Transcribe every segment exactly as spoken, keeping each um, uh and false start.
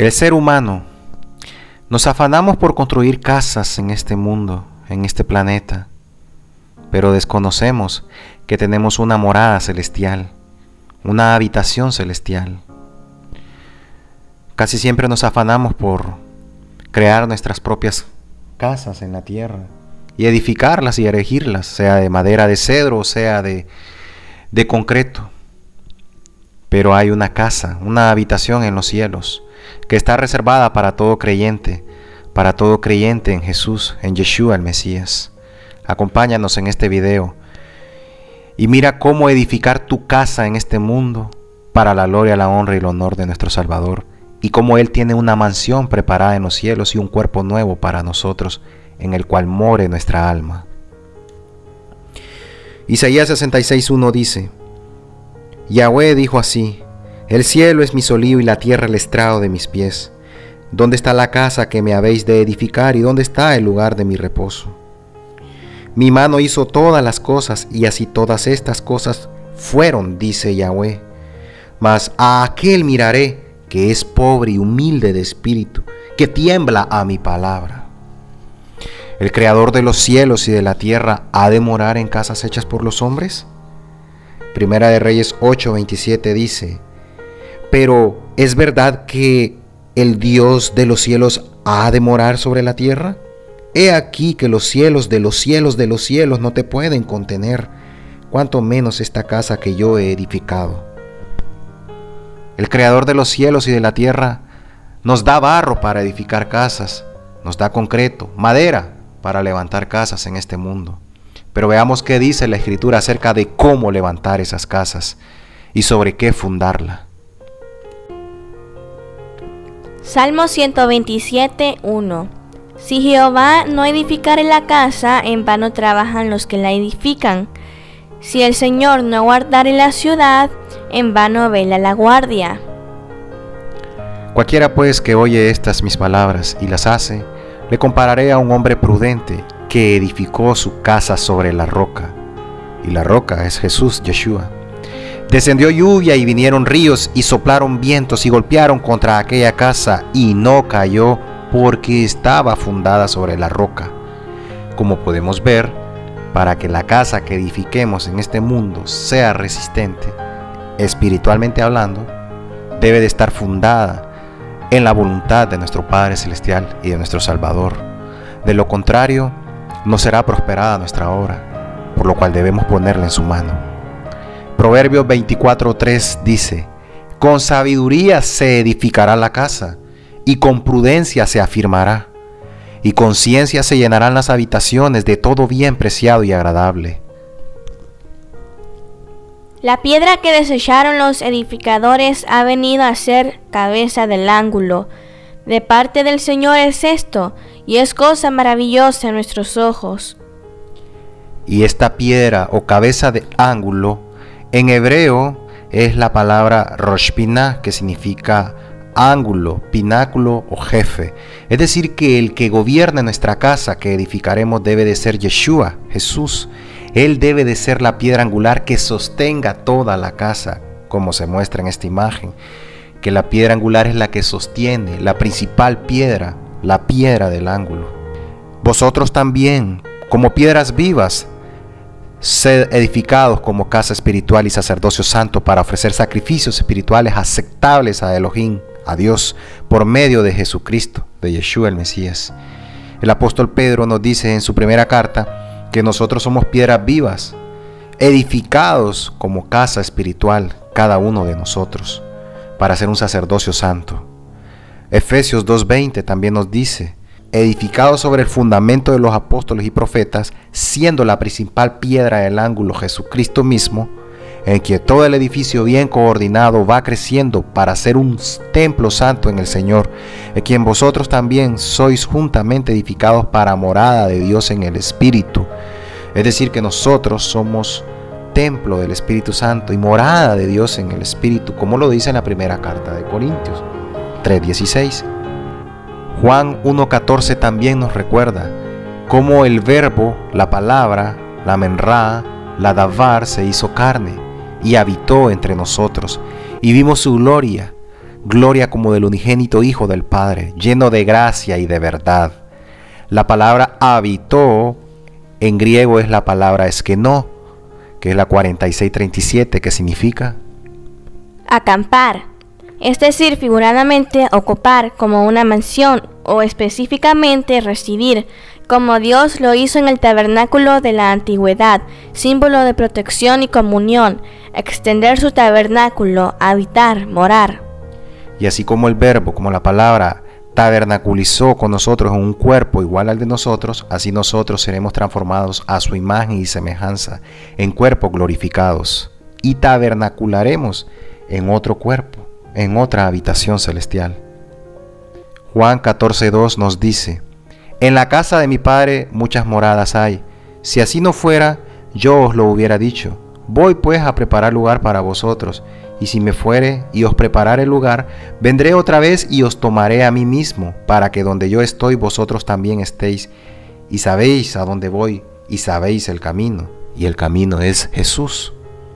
El ser humano, nos afanamos por construir casas en este mundo, en este planeta, pero desconocemos que tenemos una morada celestial, una habitación celestial. Casi siempre nos afanamos por crear nuestras propias casas en la tierra y edificarlas y erigirlas, sea de madera de cedro o sea de, de concreto. Pero hay una casa, una habitación en los cielos, que está reservada para todo creyente, para todo creyente en Jesús, en Yeshua el Mesías. Acompáñanos en este video y mira cómo edificar tu casa en este mundo para la gloria, la honra y el honor de nuestro Salvador, y cómo Él tiene una mansión preparada en los cielos y un cuerpo nuevo para nosotros, en el cual more nuestra alma. Isaías sesenta y seis uno dice: Yahweh dijo así: el cielo es mi solío y la tierra el estrado de mis pies. ¿Dónde está la casa que me habéis de edificar y dónde está el lugar de mi reposo? Mi mano hizo todas las cosas y así todas estas cosas fueron, dice Yahweh. Mas a aquel miraré que es pobre y humilde de espíritu, que tiembla a mi palabra. ¿El creador de los cielos y de la tierra ha de morar en casas hechas por los hombres? Primera de Reyes ocho veintisiete dice: pero ¿es verdad que el Dios de los cielos ha de morar sobre la tierra? He aquí que los cielos de los cielos de los cielos no te pueden contener, cuanto menos esta casa que yo he edificado. El creador de los cielos y de la tierra nos da barro para edificar casas, nos da concreto, madera para levantar casas en este mundo. Pero veamos qué dice la Escritura acerca de cómo levantar esas casas y sobre qué fundarla. Salmo ciento veintisiete, uno. Si Jehová no edificare la casa, en vano trabajan los que la edifican. Si el Señor no guardare la ciudad, en vano vela la guardia. Cualquiera pues que oye estas mis palabras y las hace, le compararé a un hombre prudente que edificó su casa sobre la roca. Y la roca es Jesús, Yeshua. Descendió lluvia y vinieron ríos y soplaron vientos y golpearon contra aquella casa y no cayó porque estaba fundada sobre la roca. Como podemos ver, para que la casa que edifiquemos en este mundo sea resistente, espiritualmente hablando, debe de estar fundada en la voluntad de nuestro Padre Celestial y de nuestro Salvador. De lo contrario, no será prosperada nuestra obra, por lo cual debemos ponerla en su mano. Proverbios veinticuatro tres dice: con sabiduría se edificará la casa, y con prudencia se afirmará, y con ciencia se llenarán las habitaciones de todo bien preciado y agradable. La piedra que desecharon los edificadores ha venido a ser cabeza del ángulo. De parte del Señor es esto, y es cosa maravillosa en nuestros ojos. Y esta piedra o cabeza de ángulo, en hebreo es la palabra Rosh Pinah, que significa ángulo, pináculo o jefe. Es decir, que el que gobierna nuestra casa que edificaremos debe de ser Yeshua, Jesús. Él debe de ser la piedra angular que sostenga toda la casa, como se muestra en esta imagen, que la piedra angular es la que sostiene, la principal piedra, la piedra del ángulo. Vosotros también, como piedras vivas, sed edificados como casa espiritual y sacerdocio santo para ofrecer sacrificios espirituales aceptables a Elohim, a Dios, por medio de Jesucristo, de Yeshua el Mesías. El apóstol Pedro nos dice en su primera carta que nosotros somos piedras vivas, edificados como casa espiritual, cada uno de nosotros, para ser un sacerdocio santo. Efesios dos veinte también nos dice: edificados sobre el fundamento de los apóstoles y profetas, siendo la principal piedra del ángulo Jesucristo mismo, en que todo el edificio bien coordinado va creciendo para ser un templo santo en el Señor, en quien vosotros también sois juntamente edificados para morada de Dios en el Espíritu. Es decir, que nosotros somos templo del Espíritu Santo y morada de Dios en el Espíritu, como lo dice en la primera carta de Corintios tres dieciséis. Juan uno catorce también nos recuerda cómo el verbo, la palabra, la menra, la davar se hizo carne y habitó entre nosotros, y vimos su gloria, gloria como del unigénito Hijo del Padre, lleno de gracia y de verdad. La palabra habitó en griego es la palabra eskenó, que es la cuarenta y seis treinta y siete, que significa acampar, es decir, figuradamente ocupar como una mansión o específicamente residir, como Dios lo hizo en el tabernáculo de la antigüedad, símbolo de protección y comunión, extender su tabernáculo, habitar, morar. Y así como el verbo, como la palabra, tabernaculizó con nosotros en un cuerpo igual al de nosotros, así nosotros seremos transformados a su imagen y semejanza, en cuerpos glorificados, y tabernacularemos en otro cuerpo, en otra habitación celestial. Juan catorce dos nos dice: en la casa de mi Padre muchas moradas hay. Si así no fuera, yo os lo hubiera dicho. Voy pues a preparar lugar para vosotros, y si me fuere y os preparare lugar, vendré otra vez y os tomaré a mí mismo, para que donde yo estoy vosotros también estéis. Y sabéis a dónde voy, y sabéis el camino, y el camino es Jesús.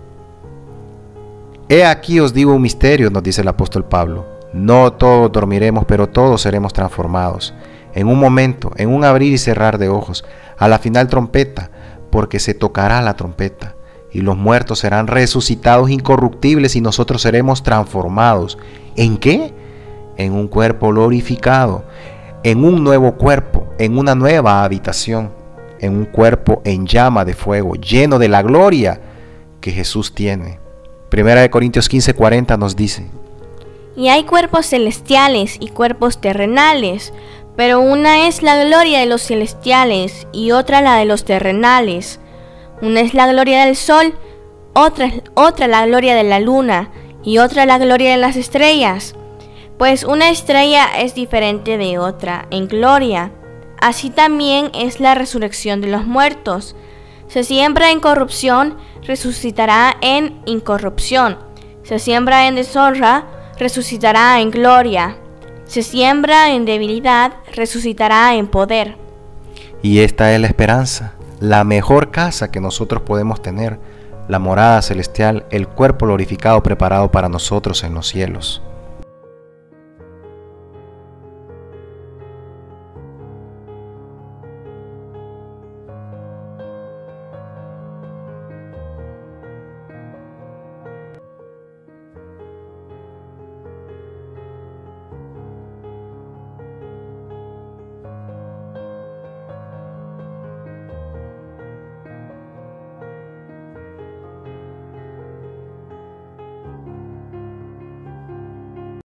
He aquí os digo un misterio, nos dice el apóstol Pablo. No todos dormiremos, pero todos seremos transformados. En un momento, en un abrir y cerrar de ojos, a la final trompeta, porque se tocará la trompeta, y los muertos serán resucitados incorruptibles y nosotros seremos transformados. ¿En qué? En un cuerpo glorificado, en un nuevo cuerpo, en una nueva habitación, en un cuerpo en llama de fuego, lleno de la gloria que Jesús tiene. Primera de Corintios quince cuarenta nos dice: y hay cuerpos celestiales y cuerpos terrenales, pero una es la gloria de los celestiales y otra la de los terrenales. Una es la gloria del sol, otra, otra la gloria de la luna y otra la gloria de las estrellas. Pues una estrella es diferente de otra en gloria. Así también es la resurrección de los muertos. Se siembra en corrupción, resucitará en incorrupción. Se siembra en deshonra, resucitará en gloria. Se siembra en debilidad, resucitará en poder. Y esta es la esperanza, la mejor casa que nosotros podemos tener, la morada celestial, el cuerpo glorificado preparado para nosotros en los cielos.